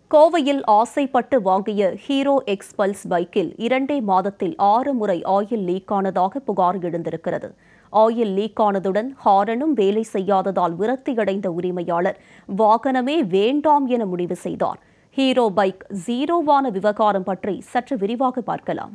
கோவையில் ஆசைப்பட்டு வாங்கிய ஹீரோ எக்ஸ்பல்ஸ் பைக்கில் 2 மாதத்தில் 6 முறை ஆயில் லீக் ஆனதாக புகார் எழுந்திருக்கிறது. ஆயில் லீக் ஆனதுடன் ஹாரனும் வேலை செய்யாததால் விரக்தியடைந்த உரிமையாளர் வாகனமே வேண்டாம் என முடிவு செய்தார். ஹீரோ பைக் ஜீரோவான விவகாரம் பற்றி சற்று விரிவாக பார்க்கலாம்.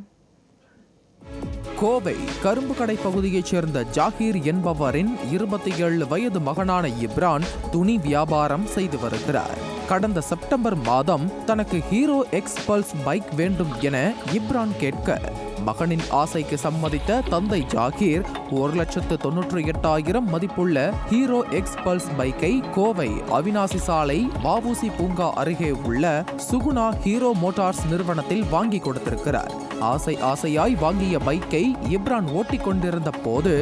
கோவை கரும்பு கடை பகுதியைச் சேர்ந்த ஜாகீர் என்பவரின் 27 வயது மகனான இப்ரான் துணி வியாபாரம் செய்து வருகிறார். கடந்த செப்டம்பர் மாதம் தனக்கு ஹீரோ எக்ஸ்பல்ஸ் பைக் வேண்டும் என இப்ரான் கேட்க மகனின் ஆசைக்கு சம்மதித்த தந்தை ஜாகீர் 1,98,000 மதிப்புள்ள ஹீரோ எக்ஸ்பல்ஸ் பைக்கை கோவை அவினாசி சாலை வஉசி பூங்கா அருகே உள்ள சுகுணா ஹீரோ மோட்டார்ஸ் நிறுவனத்தில் வாங்கி கொடுத்திருக்கிறார். ஆசையாய் வாங்கிய பைக்கை இப்ரான் ஓட்டிக் கொண்டிருந்த போது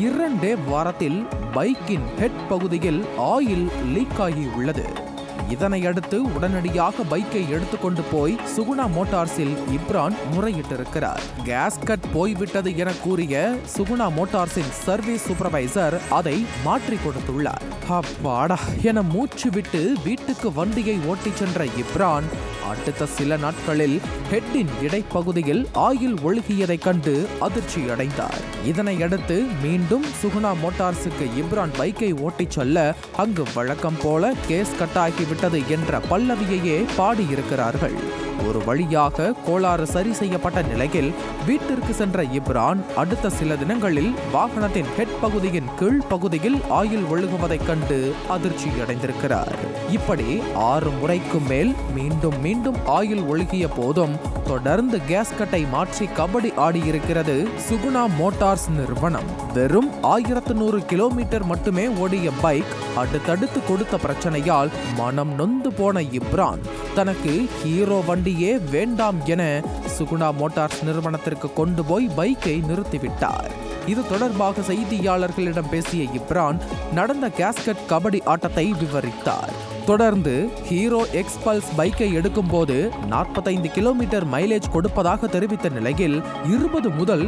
2 வாரத்தில் பைக்கின் ஹெட் பகுதியில் ஆயில் லீக் ஆகியுள்ளது. இதனையடுத்து உடனடியாக பைக்கை எடுத்துக்கொண்டு போய் சுகுணா மோட்டார்ஸில் இப்ரான் முறையிட்டிருக்கிறார். கேஸ்கட் போய்விட்டது என கூறிய சுகுணா மோட்டார்ஸின் சர்வீஸ் சூப்பர்வைசர் அதை மாற்றி கொடுத்துள்ளார். அப்பாடா என மூச்சு விட்டு வீட்டுக்கு வண்டியை ஓட்டிச் சென்ற இப்ரான் அடுத்த சில நாட்களில் ஹெட்டின் இடைப்பகுதியில் ஆயில் ஒழுகியதை கண்டு அதிர்ச்சி அடைந்தார். இதனையடுத்து மீண்டும் சுகுணா மோட்டார்ஸுக்கு இப்ரான் பைக்கை ஓட்டிச் செல்ல அங்கு வழக்கம் போல கேஸ் கட்டாகிவிட்டது என்ற பல்லவியையே பாடியிருக்கிறார்கள். ஒரு வழியாக கோளாறு சரி செய்யப்பட்ட நிலையில் வீட்டிற்கு சென்ற இப்ரான் அடுத்த சில தினங்களில் வாகனத்தின் ஹெட் பகுதியின் கீழ் பகுதியில் ஆயில் ஒழுகுவதைக் கண்டு அதிர்ச்சி அடைந்திருக்கிறார். இப்படி 6 முறைக்கு மேல் மீண்டும் ஆயில் ஒழுகிய போதும் தொடர்ந்து கேஸ்கட்டை மாற்றி கபடி ஆடியிருக்கிறது சுகுணா மோட்டார்ஸ் நிறுவனம். வெறும் 1100 கிலோமீட்டர் மட்டுமே ஓடிய பைக் அடுத்தடுத்து கொடுத்த பிரச்சனையால் மனம் நொந்து போன இப்ரான் தனக்கு ஹீரோ வண்டியே வேண்டாம் என சுகுணா மோட்டார்ஸ் நிறுவனத்திற்கு கொண்டு போய் பைக்கை நிறுத்திவிட்டார். இது தொடர்பாக செய்தியாளர்களிடம் பேசிய இப்ரான் நடந்த கேஸ்கட் கபடி ஆட்டத்தை விவரித்தார். தொடர்ந்து ஹீரோ எக்ஸ்பல்ஸ் பைக்கை எடுக்கும் போது 45 கிலோமீட்டர் மைலேஜ் கொடுப்பதாக தெரிவித்த நிலையில் 20 முதல்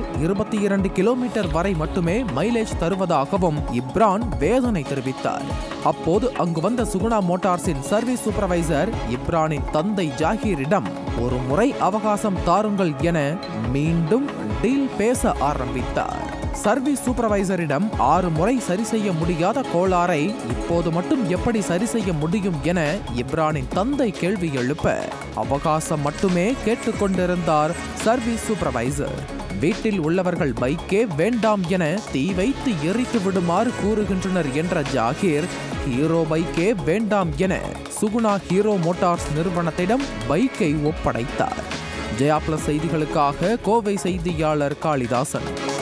22 கிலோமீட்டர் வரை மட்டுமே மைலேஜ் தருவதாகவும் இப்ரான் வேதனை தெரிவித்தார். அப்போது அங்கு வந்த சுகுணா மோட்டார்ஸின் சர்வீஸ் சூப்பர்வைசர் இப்ரானின் தந்தை ஜாகீரிடம் ஒரு முறை அவகாசம் தாருங்கள் என மீண்டும் டீல் பேச ஆரம்பித்தார். சர்வீஸ் சூப்பர்வைசரிடம் 6 முறை சரி செய்ய முடியாத கோளாறை இப்போது மட்டும் எப்படி சரி செய்ய முடியும் என இப்ரானின் தந்தை கேள்வி எழுப்ப அவகாசம் மட்டுமே கேட்டுக்கொண்டிருந்தார் சர்வீஸ் சூப்பர்வைசர். வீட்டில் உள்ளவர்கள் பைக்கே வேண்டாம் என தீ வைத்து எரித்து விடுமாறு கூறுகின்றனர் என்ற ஜாகீர் ஹீரோ பைக்கே வேண்டாம் என சுகுணா ஹீரோ மோட்டார்ஸ் நிறுவனத்திடம் பைக்கை ஒப்படைத்தார். ஜெயா பிளஸ் செய்திகளுக்காக கோவை செய்தியாளர் காளிதாசன்.